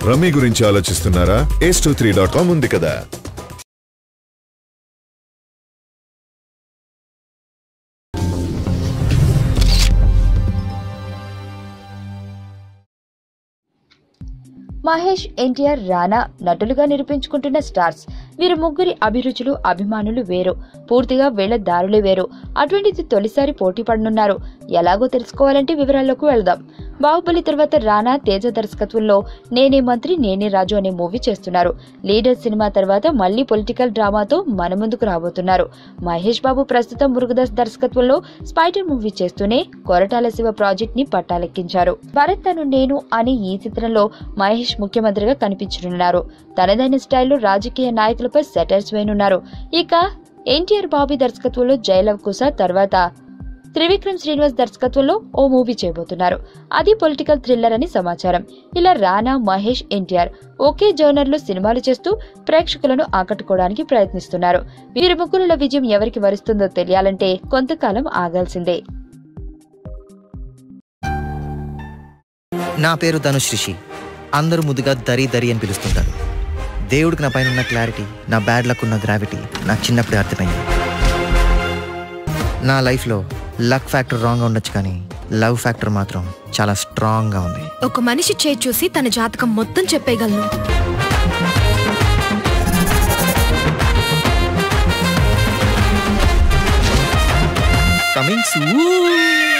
Rummy గురించి ఆలోచిస్తున్నారా? ace23.com ఉంది కదా. మహేష్, ఎన్టీఆర్, రానా నటులుగా నిరూపించుకుంటున్న స్టార్స్. వీరు ముగ్గురి అభిరుచులు, అభిమానులు వేరు. పూర్తిగా వీళ్ల దారులే వేరు. అటువంటిది తొలిసారి పోటీ పడనున్నారు. ఎలాగో తెలుసుకోవాలంటే వివరాల్లోకి వెళ్దాం. బాహుబలి తర్వాత రానా, తేజ దర్శకత్వంలో నేనే మంత్రి నేనే రాజు అనే మూవీ చేస్తున్నారు. లీడర్ సినిమా తర్వాత మళ్లీ పొలిటికల్ డ్రామాతో మన ముందుకు రాబోతున్నారు. మహేష్ బాబు ప్రస్తుతం మురుగదాస్ దర్శకత్వంలో స్పైడర్ మూవీ చేస్తూనే కొరటాల శివ ప్రాజెక్ట్ ని పట్టాలెక్కించారు. భరత్ తను నేను అనే ఈ చిత్రంలో మహేష్ ముఖ్యమంత్రిగా కనిపించనున్నారు. తనదైన స్టైల్లో రాజకీయ నాయకులపై సెటైర్స్ వేయనున్నారు. ఇక ఎన్టీఆర్ బాబీ దర్శకత్వంలో జయలవ్ కుశ తర్వాత త్రివిక్రమ్ శ్రీనివాస్ దర్శకత్వంలో ఓ మూవీ చేయబోతున్నారు. అది పొలిటికల్ థ్రిల్లర్ అని సమాచారం. ఇలా రానా, మహేష్, ఎన్టీఆర్ ఒకే జోనర్ లో సినిమాలు చేస్తూ ప్రేక్షకులను ఆకట్టుకోవడానికి ప్రయత్నిస్తున్నారు. వీరి ముగ్గురుల విజయం ఎవరికి వరిస్తుందో తెలియాలంటే కొంతకాలం ఆగాల్సిందే. నా పేరు ధనుష్ రిషి. అందరూ ముద్దుగా దరి దరి అని పిలుస్తుంటారు. దేవుడికి నా పైన ఉన్న క్లారిటీ, నా బ్యాడ్ లక్ ఉన్న గ్రావిటీ నాకు చిన్నప్పుడే అర్థమైంది. నా లైఫ్లో లక్ ఫ్యాక్టర్ రాంగ్గా ఉండొచ్చు, కానీ లవ్ ఫ్యాక్టర్ మాత్రం చాలా స్ట్రాంగ్గా ఉంది. ఒక మనిషి చేయి చూసి తన జాతకం మొత్తం చెప్పేయగలను. Coming soon.